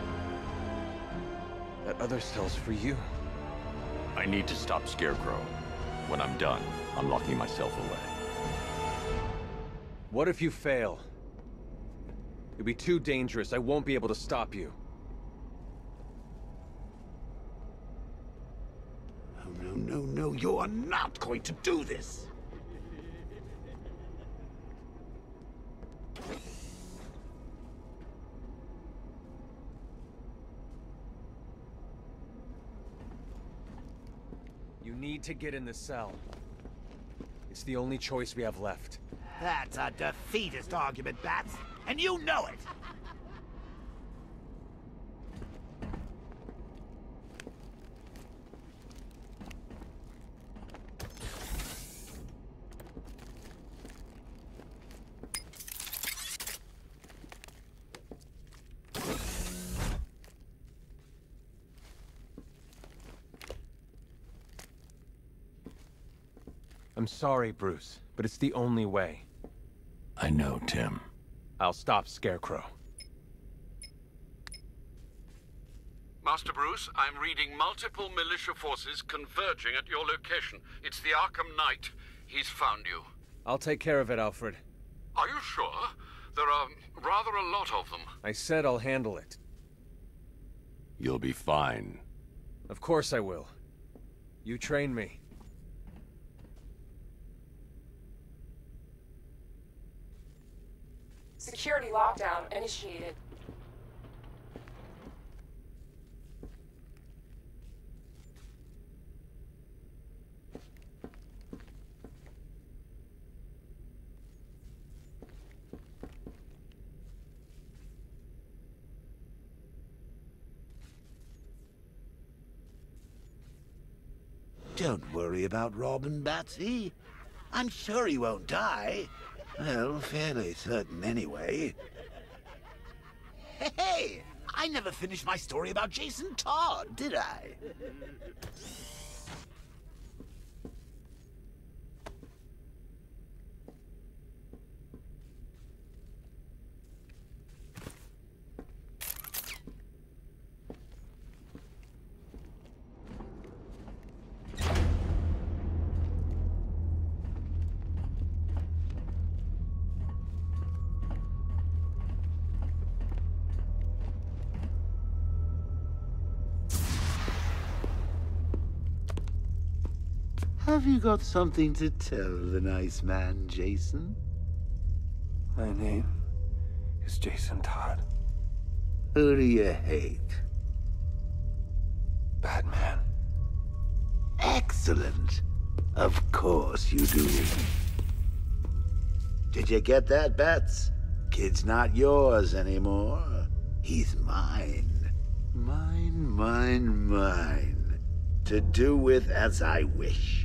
[SPEAKER 12] That other cell's for you.
[SPEAKER 1] I need to stop Scarecrow. When I'm done, I'm locking myself away.
[SPEAKER 12] What if you fail? You'll be too dangerous. I won't be able to stop you.
[SPEAKER 7] Oh, no, no, no. You are not going to do this!
[SPEAKER 12] need to get in the cell. It's the only choice we have left.
[SPEAKER 7] That's a defeatist argument, Bats, and you know it!
[SPEAKER 12] I'm sorry, Bruce, but it's the only way.
[SPEAKER 1] I know, Tim.
[SPEAKER 12] I'll stop Scarecrow.
[SPEAKER 2] Master Bruce, I'm reading multiple militia forces converging at your location. It's the Arkham Knight. He's found you.
[SPEAKER 12] I'll take care of it, Alfred.
[SPEAKER 2] Are you sure? There are rather a lot of them.
[SPEAKER 12] I said I'll handle it.
[SPEAKER 1] You'll be fine.
[SPEAKER 12] Of course I will. You trained me.
[SPEAKER 17] Security lockdown initiated.
[SPEAKER 7] Don't worry about Robin, Batsy. I'm sure he won't die. Well, fairly certain anyway. Hey! I never finished my story about Jason Todd, did I? Have you got something to tell the nice man, Jason?
[SPEAKER 18] My name is Jason Todd.
[SPEAKER 7] Who do you hate?
[SPEAKER 18] Batman.
[SPEAKER 7] Excellent. Of course you do. Did you get that, Bats? Kid's not yours anymore. He's mine. Mine, mine, mine. To do with as I wish.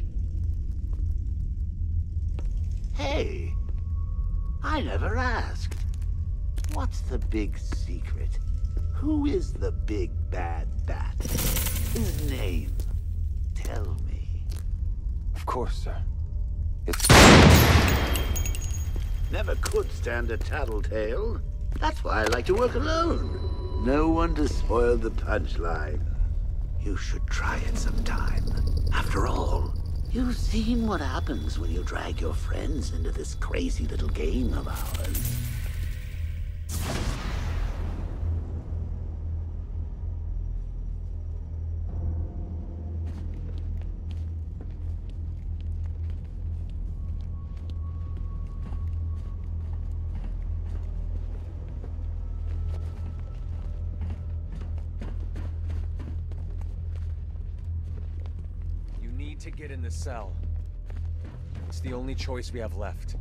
[SPEAKER 7] Hey, I never asked. What's the big secret? Who is the big bad bat? His name. Tell me.
[SPEAKER 18] Of course, sir. It's...
[SPEAKER 7] Never could stand a tattletale. That's why I like to work alone. No one to spoil the punchline. You should try it sometime. After all, you've seen what happens when you drag your friends into this crazy little game of ours.
[SPEAKER 12] To get in the cell. It's the only choice we have left.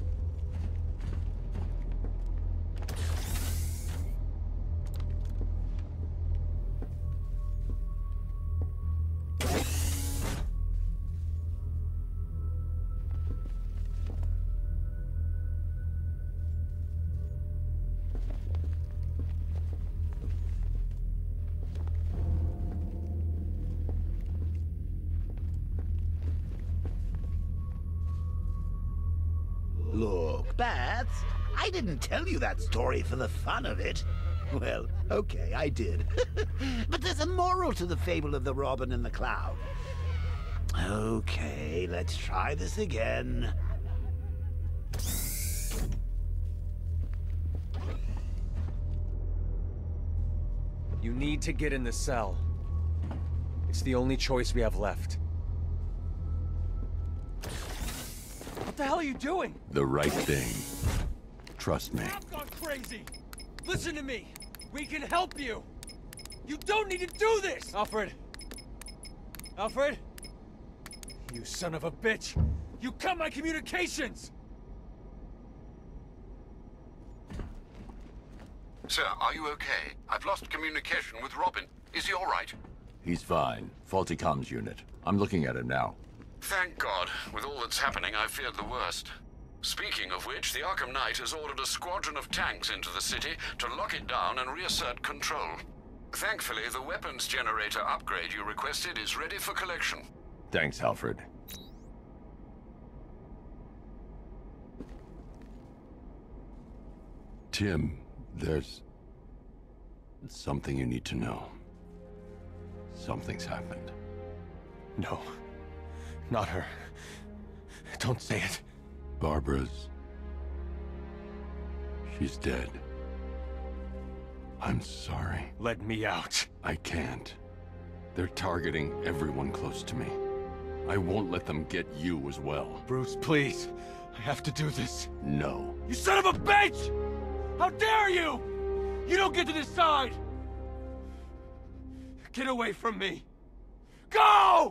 [SPEAKER 7] Look, Bats, I didn't tell you that story for the fun of it. Well, okay, I did. But there's a moral to the fable of the Robin and the Cloud. Okay, let's try this again.
[SPEAKER 12] You need to get in the cell. It's the only choice we have left.
[SPEAKER 10] What the hell are you doing?
[SPEAKER 1] The right thing. Trust me.
[SPEAKER 10] I've gone crazy. Listen to me. We can help you. You don't need to do this.
[SPEAKER 12] Alfred. Alfred?
[SPEAKER 10] You son of a bitch! You cut my communications!
[SPEAKER 2] Sir, are you okay? I've lost communication with Robin. Is he all right?
[SPEAKER 1] He's fine. Faulty comms unit. I'm looking at him now.
[SPEAKER 2] Thank God. With all that's happening, I feared the worst. Speaking of which, the Arkham Knight has ordered a squadron of tanks into the city to lock it down and reassert control. Thankfully, the weapons generator upgrade you requested is ready for collection.
[SPEAKER 1] Thanks, Alfred. Tim, there's something you need to know. Something's happened.
[SPEAKER 12] No. Not her. Don't say it.
[SPEAKER 1] Barbara's... she's dead. I'm sorry.
[SPEAKER 12] Let me out.
[SPEAKER 1] I can't. They're targeting everyone close to me. I won't let them get you as well.
[SPEAKER 12] Bruce, please. I have to do this.
[SPEAKER 1] No.
[SPEAKER 10] You son of a bitch! How dare you! You don't get to decide! Get away from me! Go!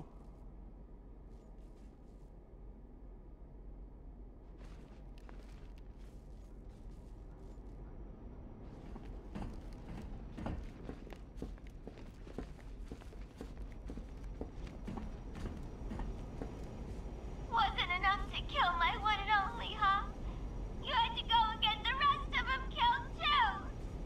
[SPEAKER 6] Wasn't enough to kill my one and only, huh? You had to go and get the rest of them killed, too!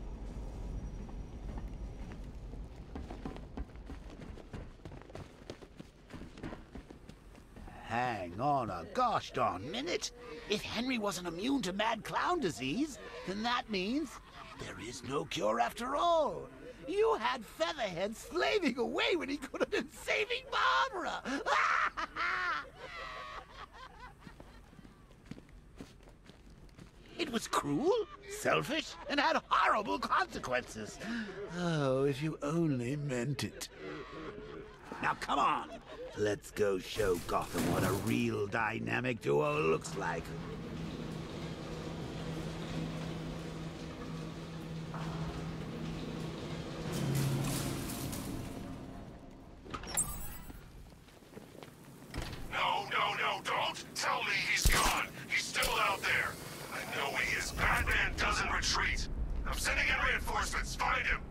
[SPEAKER 7] Hang on a gosh darn minute. If Henry wasn't immune to mad clown disease, then that means there is no cure after all. You had Featherhead slaving away when he could have been saving Barbara. It was cruel, selfish, and had horrible consequences. Oh, if you only meant it. Now come on. Let's go show Gotham what a real dynamic duo looks like.
[SPEAKER 3] No, don't tell me he's gone. He's still out there. I know he is. Batman doesn't retreat. I'm sending in reinforcements. Find him.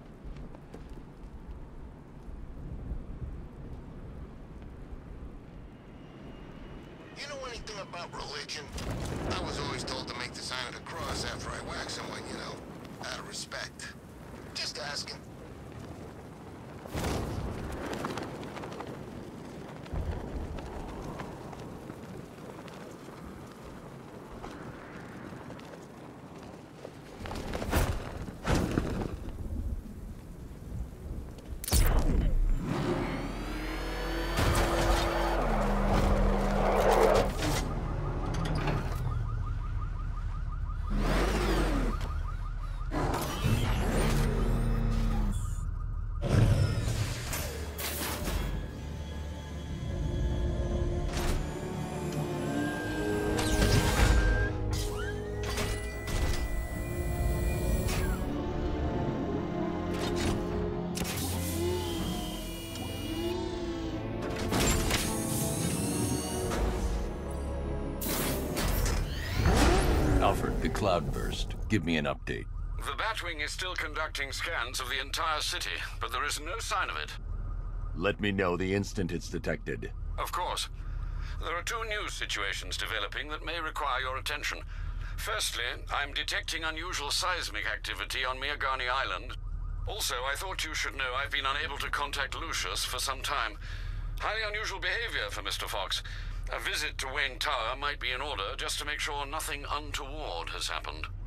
[SPEAKER 3] You know anything about religion? I was always told to make the sign of the cross after I whack someone, you know, out of respect. Just asking.
[SPEAKER 1] Alfred, the cloudburst. Give me an update.
[SPEAKER 2] The Batwing is still conducting scans of the entire city, but there is no sign of it.
[SPEAKER 1] Let me know the instant it's detected.
[SPEAKER 2] Of course. There are two new situations developing that may require your attention. Firstly, I'm detecting unusual seismic activity on Miagani Island. Also, I thought you should know I've been unable to contact Lucius for some time. Highly unusual behavior for Mr. Fox. A visit to Wayne Tower might be in order just to make sure nothing untoward has happened.